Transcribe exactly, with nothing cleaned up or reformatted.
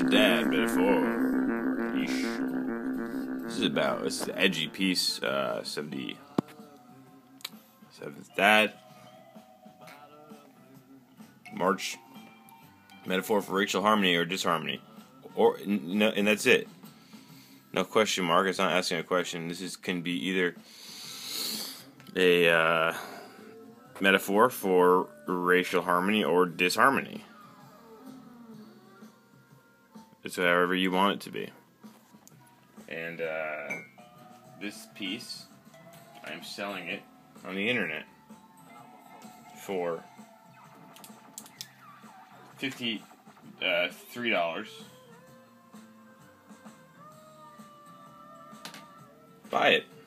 dad metaphor. Yeesh. This is about, this is an edgy piece, uh, seventy-seventh Dad. March metaphor for racial harmony or disharmony. Or, no, and that's it. No question mark, it's not asking a question. This is can be either a, uh, metaphor for racial harmony or disharmony. It's however you want it to be. And uh, this piece, I'm selling it on the internet for fifty-three dollars. Buy it.